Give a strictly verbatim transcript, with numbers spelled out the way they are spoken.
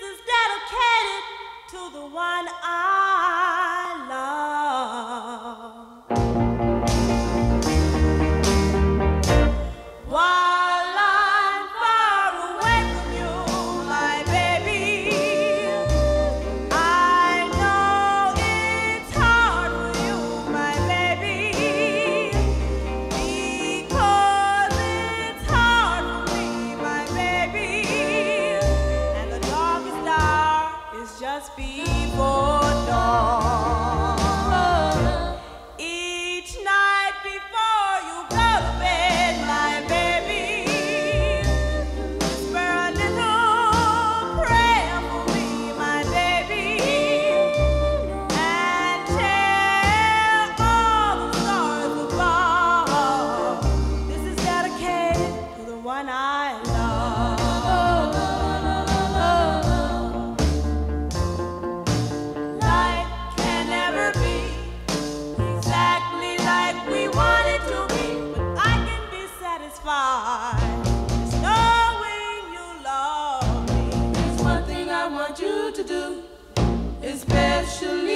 is dedicated to the one I love. While I'm far away from you, my baby, I know it's hard for you, my baby, because it's hard for me, my baby, and the darkest hour is just before dawn. Each night before you go to bed, my baby, whisper a little prayer for me, my baby, and tell all the stars above, this is dedicated to the one I love. Life can never be exactly like we want it to be, but I can be satisfied just knowing you love me. There's one thing I want you to do, especially